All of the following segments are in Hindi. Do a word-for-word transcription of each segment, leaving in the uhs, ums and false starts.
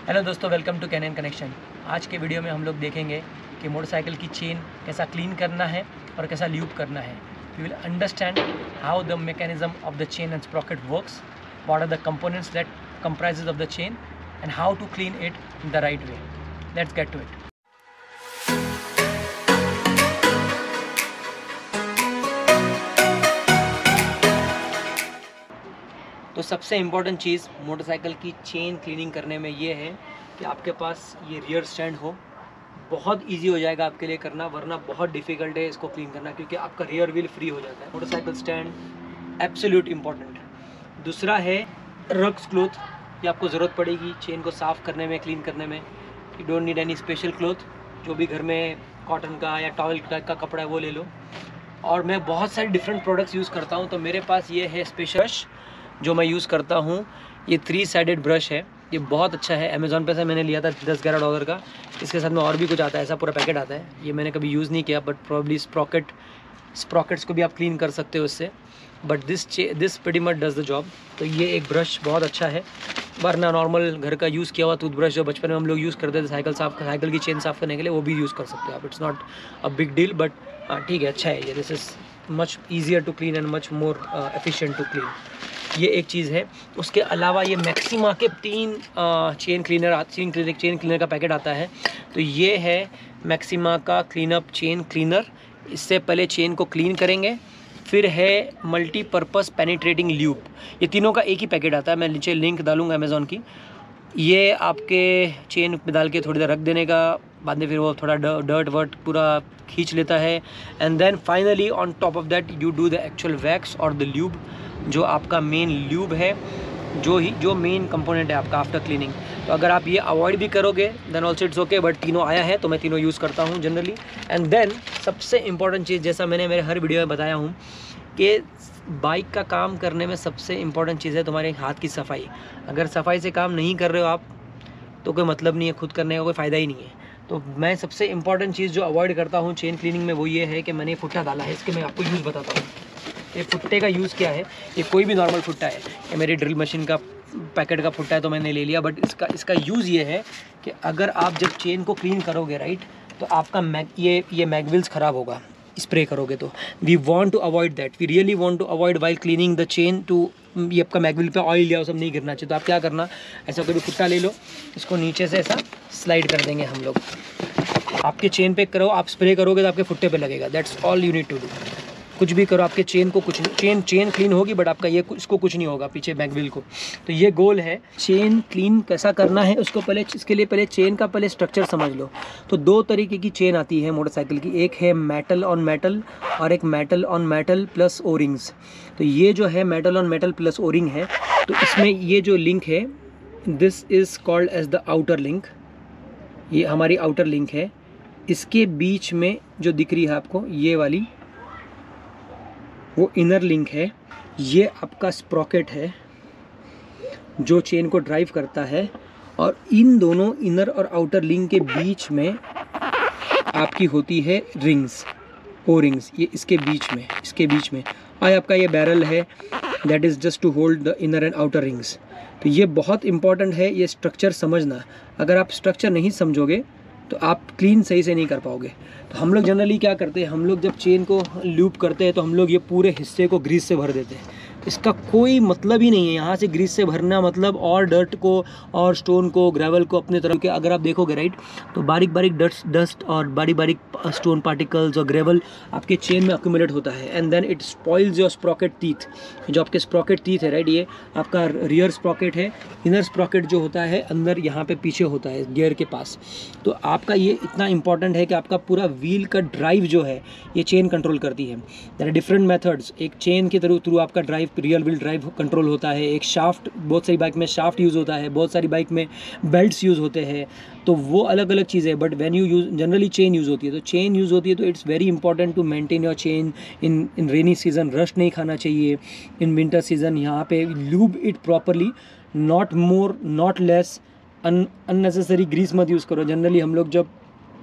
हेलो दोस्तों, वेलकम टू कैनन कनेक्शन। आज के वीडियो में हम लोग देखेंगे कि मोटरसाइकिल की चेन कैसा क्लीन करना है और कैसा ल्यूब करना है। We will understand how the mechanism of the chain and sprocket works, what are the components that comprises of the chain and how to clean it in the right way. Let's get to it. तो सबसे इम्पॉर्टेंट चीज़ मोटरसाइकिल की चेन क्लीनिंग करने में ये है कि आपके पास ये रियर स्टैंड हो। बहुत इजी हो जाएगा आपके लिए करना, वरना बहुत डिफ़िकल्ट है इसको क्लीन करना, क्योंकि आपका रियर व्हील फ्री हो जाता है। Motorcycle stand absolute important. दूसरा है रग्स क्लॉथ, ये आपको ज़रूरत पड़ेगी चेन को साफ़ करने में, क्लीन करने में। You don't need any special cloth, जो भी घर में कॉटन का या टॉवल टाइप का कपड़ा है वो ले लो। और मैं बहुत सारे डिफरेंट प्रोडक्ट्स यूज़ करता हूँ, तो मेरे पास ये है स्पेशल ब्रश जो मैं यूज़ करता हूँ। ये थ्री साइडेड ब्रश है, ये बहुत अच्छा है। अमेज़ॉन पे से मैंने लिया था दस ग्यारह डॉलर का। इसके साथ में और भी कुछ आता है, ऐसा पूरा पैकेट आता है। ये मैंने कभी यूज़ नहीं किया, बट प्रॉब्ली स्प्रॉकेट स्प्रॉकेट्स को भी आप क्लीन कर सकते हो इससे, but this this pretty much does the job. तो ये एक ब्रश बहुत अच्छा है, वरना नॉर्मल घर का यूज़ किया हुआ टूथब्रश जो बचपन में हम लोग यूज़ करते थे साइकिल साफ साइकिल की चेन साफ़ करने के लिए, वो भी यूज़ कर सकते हो आप। It's not a big deal, but हाँ ठीक है, अच्छा है ये। This is much easier to clean and much more efficient to clean. ये एक चीज़ है। उसके अलावा ये मैक्सिमा के तीन chain cleaner chain cleaner chain cleaner का पैकेट आता है। तो ये है मैक्सिमा का क्लीनअप चेन क्लीनर। इससे पहले चेन को क्लीन करेंगे, फिर है मल्टीपर्पज़ पेनिट्रेटिंग ल्यूब। ये तीनों का एक ही पैकेट आता है, मैं नीचे लिंक डालूंगा अमेज़ॉन की। ये आपके चेन में डाल के थोड़ी देर रख देने का, बाद में फिर वो थोड़ा डर्ट वर्ट पूरा खींच लेता है। And then finally on top of that you do the actual wax और द ल्यूब, जो आपका मेन ल्यूब है, जो ही जो मेन कंपोनेंट है आपका आफ्टर क्लीनिंग। तो अगर आप ये अवॉइड भी करोगे then also it's okay, but तीनों आया है तो मैं तीनों यूज़ करता हूँ जनरली। एंड देन सबसे इम्पॉर्टेंट चीज़, जैसा मैंने मेरे हर वीडियो में बताया हूँ कि बाइक का काम करने में सबसे इम्पॉर्टेंट चीज़ है तुम्हारे हाथ की सफाई। अगर सफाई से काम नहीं कर रहे हो आप, तो कोई मतलब नहीं है, खुद करने का कोई फ़ायदा ही नहीं है। तो मैं सबसे इम्पॉर्टेंट चीज़ जो अवॉइड करता हूँ चेन क्लीनिंग में वो ये है कि मैंने फुट्टा डाला है। इसके मैं आपको यूज़ बताता हूँ। ये फुट्टे का यूज़ क्या है, ये कोई भी नॉर्मल फुट्टा है, ये मेरी ड्रिल मशीन का पैकेट का फुट्टा है तो मैंने ले लिया। बट इसका इसका यूज़ ये है कि अगर आप जब चेन को क्लीन करोगे राइट, तो आपका मैग ये ये मैगविल्स ख़राब होगा स्प्रे करोगे तो। We want to avoid that, we really want to avoid while cleaning the chain to ये आपका मैगविल पे ऑयल या सब नहीं गिरना चाहिए। तो आप क्या करना, ऐसा कोई भी फुट्टा ले लो, इसको नीचे से ऐसा स्लाइड कर देंगे हम लोग। आपके चेन पे करो, आप स्प्रे करोगे तो आपके फुट्टे पे लगेगा। That's all you need to do. कुछ भी करो, आपके चेन को कुछ नहीं, चेन चेन क्लीन होगी बट आपका ये इसको कुछ नहीं होगा पीछे मैगविल को। तो ये गोल है। चेन क्लीन कैसा करना है उसको पहले, इसके लिए पहले चेन का पहले स्ट्रक्चर समझ लो। तो दो तरीके की चेन आती है मोटरसाइकिल की, एक है मेटल ऑन मेटल और एक metal on metal plus O rings. तो ये जो है metal on metal plus O ring है, तो इसमें ये जो लिंक है this is called as the outer link. ये हमारी आउटर लिंक है। इसके बीच में जो दिख रही है आपको ये वाली, वो इनर लिंक है। ये आपका स्प्रॉकेट है जो चेन को ड्राइव करता है, और इन दोनों इनर और आउटर लिंक के बीच में आपकी होती है रिंग्स, ओ रिंग्स। ये इसके बीच में इसके बीच में और आपका ये बैरल है, that is just to hold the inner and outer rings. तो ये बहुत इंपॉर्टेंट है ये स्ट्रक्चर समझना। अगर आप स्ट्रक्चर नहीं समझोगे तो आप क्लीन सही से नहीं कर पाओगे। तो हम लोग जनरली क्या करते हैं, हम लोग जब चेन को लूप करते हैं तो हम लोग ये पूरे हिस्से को ग्रीस से भर देते हैं। इसका कोई मतलब ही नहीं है। यहाँ से ग्रीस से भरना मतलब और डर्ट को और स्टोन को ग्रेवल को अपने तरफ के, अगर आप देखोगे राइट, तो बारीक बारीक डस्ट डस्ट और बारीक बारीक स्टोन पार्टिकल्स और ग्रेवल आपके चेन में अक्यूमुलेट होता है। And then it spoils your sprocket teeth. जो आपके स्प्रॉकेट टीथ है राइट, ये आपका रियर स्प्रॉकेट है। इनर स्प्रॉकेट जो होता है अंदर यहाँ पे पीछे होता है गियर के पास। तो आपका ये इतना इंपॉर्टेंट है कि आपका पूरा व्हील का ड्राइव जो है ये चेन कंट्रोल करती है। There are different methods. एक चेन के थ्रू थ्रू आपका drive real wheel drive control होता है। एक शाफ्ट, बहुत सारी बाइक में शाफ्ट यूज़ होता है, बहुत सारी बाइक में बेल्ट्स यूज़ होते हैं। तो वो अलग अलग चीज़ें है। But when you use, generally chain use होती है। तो चेन यूज़ होती है तो it's very important to maintain your chain in in rainy season. Rust नहीं खाना चाहिए इन विंटर सीजन। यहाँ पे lube it properly, not more not less. Unnecessary grease मत यूज़ करो। जनरली हम लोग जब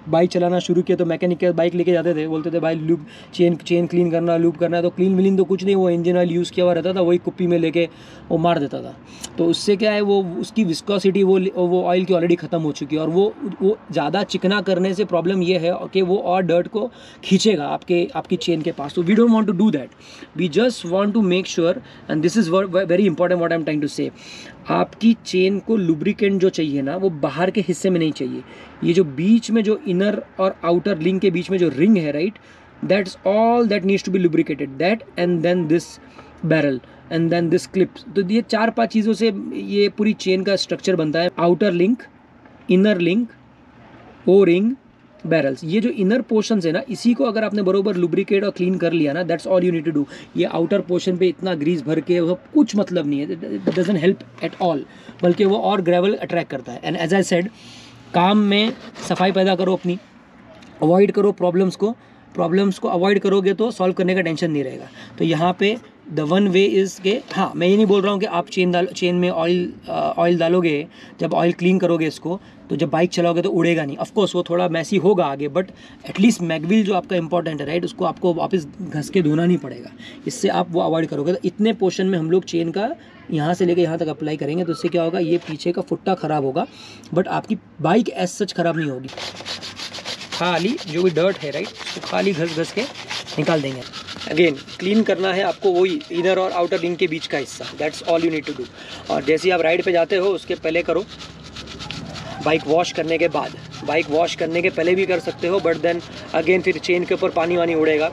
बाइक चलाना शुरू किया तो मैकेनिक के बाइक लेके जाते थे, बोलते थे भाई लूप चेन चेन क्लीन करना, लूप करना है, तो क्लीन मिलीन तो कुछ नहीं, वो इंजन ऑयल यूज़ किया हुआ रहता था, वही कुप्पी में लेके वो मार देता था। तो उससे क्या है, वो उसकी विस्कोसिटी वो वो ऑयल की ऑलरेडी ख़त्म हो चुकी है, और वो वो ज़्यादा चिकना करने से प्रॉब्लम ये है कि वो और डर्ट को खींचेगा आपके आपकी चेन के पास। तो we don't want to do that, we just want to make sure, and this is very important what I am trying to say, आपकी चेन को लुब्रिकेंट जो चाहिए ना वो बाहर के हिस्से में नहीं चाहिए, ये जो बीच में जो इनर और आउटर लिंक के बीच में जो रिंग है, right, that's all that needs to be lubricated, that and then this barrel and then this clips. तो ये चार पांच चीज़ों से ये पूरी चेन का स्ट्रक्चर बनता है, outer link, inner link, O ring, barrels. ये जो इनर पोर्शन है ना, इसी को अगर आपने बरोबर लुब्रिकेट और क्लीन कर लिया ना, that's all you need to do. ये आउटर पोर्शन पे इतना ग्रीस भर के वो कुछ मतलब नहीं है, it doesn't help at all, बल्कि वो और ग्रेवल अट्रैक्ट करता है। एंड एज आई सेड, काम में सफाई पैदा करो अपनी, अवॉइड करो प्रॉब्लम्स को, प्रॉब्लम्स को अवॉइड करोगे तो सॉल्व करने का टेंशन नहीं रहेगा। तो यहाँ पे द वन वे इज़ के, हाँ मैं ये नहीं बोल रहा हूँ कि आप चेन डाल चेन में ऑयल ऑयल डालोगे, जब ऑयल क्लीन करोगे इसको, तो जब बाइक चलाओगे तो उड़ेगा नहीं। ऑफकोर्स वो थोड़ा मैसी होगा आगे, बट एटलीस्ट मैगविल जो आपका इंपॉर्टेंट है, राइट, उसको आपको वापस घस के धोना नहीं पड़ेगा, इससे आप वो अवॉइड करोगे। तो इतने पोर्शन में हम लोग चेन का यहाँ से लेके यहाँ तक अप्लाई करेंगे, तो उससे क्या होगा, ये पीछे का फुट्टा ख़राब होगा, बट आपकी बाइक एज सच ख़राब नहीं होगी। खाली जो भी डर्ट है, राइट, तो खाली घस घस के निकाल देंगे। अगेन क्लीन करना है आपको वही इनर और आउटर रिंग के बीच का हिस्सा, that's all you need to do. और जैसे ही आप राइड पे जाते हो उसके पहले करो, बाइक वॉश करने के बाद, बाइक वॉश करने के पहले भी कर सकते हो, बट देन अगेन फिर चेन के ऊपर पानी वानी उड़ेगा।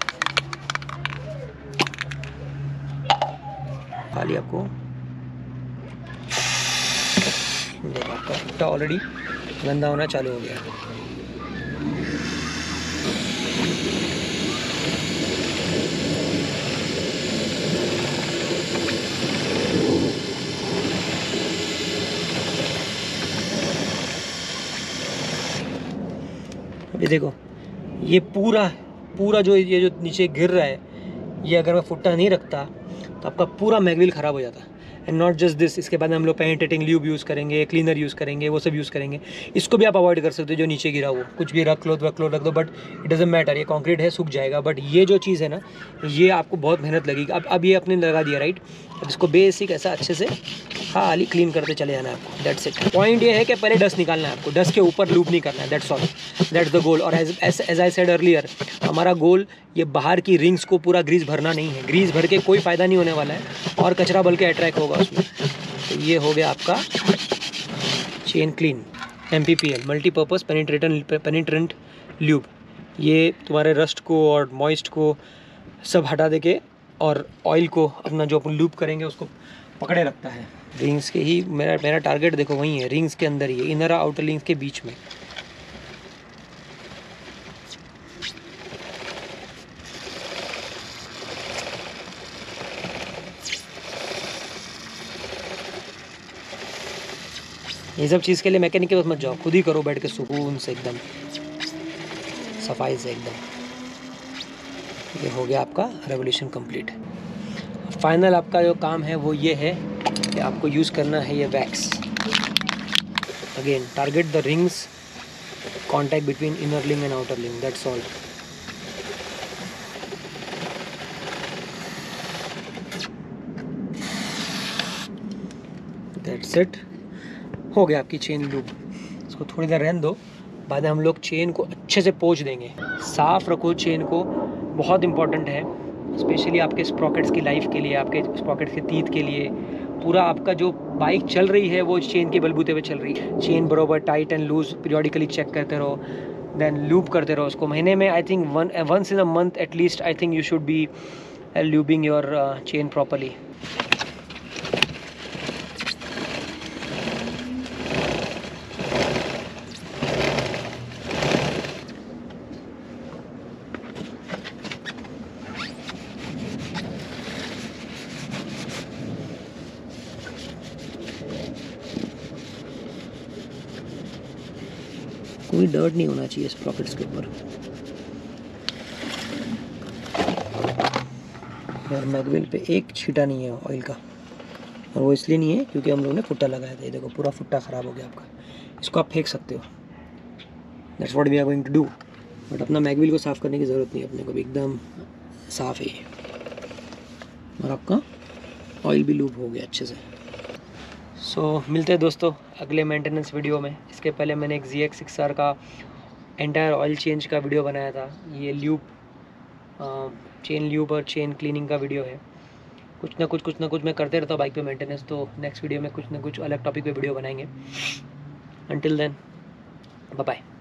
खाली आपको देखो आपका फुट्टा ऑलरेडी गंदा होना चालू हो गया। अभी देखो ये पूरा पूरा जो ये जो नीचे गिर रहा है, ये अगर मैं फुट्टा नहीं रखता तो आपका पूरा मैगविल ख़राब हो जाता। एंड नॉट जस्ट दिस, इसके बाद हम लोग पेनिट्रेटिंग ल्यूब यूज़ करेंगे, क्लीनर यूज़ करेंगे, वो सब यूज़ करेंगे। इसको भी आप अवॉइड कर सकते हो, जो नीचे गिरा वो कुछ भी रख लो तो रख लो रख दो, बट इट डजंट मैटर, ये कंक्रीट है, सूख जाएगा। बट ये जो चीज़ है ना, ये आपको बहुत मेहनत लगेगी। अब अब ये आपने लगा दिया, राइट, अब इसको बेसिक ऐसा अच्छे से खाली क्लीन करते चले जाना है आपको, दैट्स इट। पॉइंट ये है कि पहले डस्ट निकालना है आपको, डस्ट के ऊपर लूप नहीं करना है, that's all, that's the goal. और as as I said earlier, हमारा गोल ये बाहर की रिंग्स को पूरा ग्रीस भरना नहीं है, ग्रीस भर के कोई फ़ायदा नहीं होने वाला है, और कचरा बल्कि अट्रैक्ट होगा उसमें। तो ये हो गया आपका chain clean, M P P L, multipurpose penetrant penetrant lube. ये तुम्हारे रस्ट को और मॉइस्ट को सब हटा दे के, और ऑयल को अपना जो अपन लूप करेंगे उसको पकड़े रखता है। रिंग्स के ही मेरा मेरा टारगेट देखो वही है, रिंग्स के अंदर ही है, इनर आउटर रिंग्स के बीच में। ये सब चीज़ के लिए मैकेनिक के पास मत जाओ, खुद ही करो बैठ के सुकून से, एकदम सफाई से एकदम। ये हो गया आपका रेवोल्यूशन कंप्लीट। फाइनल आपका जो काम है वो ये है कि आपको यूज़ करना है ये wax. Again target the rings, contact between inner link and outer link, that's all. That's it, हो गया आपकी चेन लूप। इसको थोड़ी देर रहने दो, बाद में हम लोग चेन को अच्छे से पोंछ देंगे। साफ़ रखो चेन को, बहुत इंपॉर्टेंट है, स्पेशली आपके स्प्रॉकेट्स की लाइफ के लिए, आपके स्प्रॉकेट्स के तीत के लिए। पूरा आपका जो बाइक चल रही है वो चेन के बलबूते पे चल रही है। चेन बरोबर tight and loose periodically check करते रहो, देन लूप करते रहो उसको। महीने में I think one once in a month at least I think you should be lubing your chain properly. कोई डर्ट नहीं होना चाहिए स्प्रॉकेट्स के ऊपर। और मैगविल पे एक छींटा नहीं है ऑयल का, और वो इसलिए नहीं है क्योंकि हम लोगों ने फुट्टा लगाया था। ये देखो पूरा फुट्टा ख़राब हो गया आपका, इसको आप फेंक सकते हो, that's what we are going to do. But अपना मैगविल को साफ़ करने की ज़रूरत नहीं है, अपने को भी एकदम साफ़ है ये। और आपका ऑयल भी लूप हो गया अच्छे से। सो so, मिलते हैं दोस्तों अगले मेंटेनेंस वीडियो में। इसके पहले मैंने एक जी एक्स सिक्स आर का एंटायर ऑयल चेंज का वीडियो बनाया था। ये ल्यूब चेन ल्यूब और चेन क्लीनिंग का वीडियो है। कुछ ना कुछ कुछ ना कुछ मैं करते रहता हूँ बाइक पे मेंटेनेंस, तो नेक्स्ट वीडियो में कुछ ना कुछ अलग टॉपिक पे वीडियो बनाएंगे। Until then bye bye.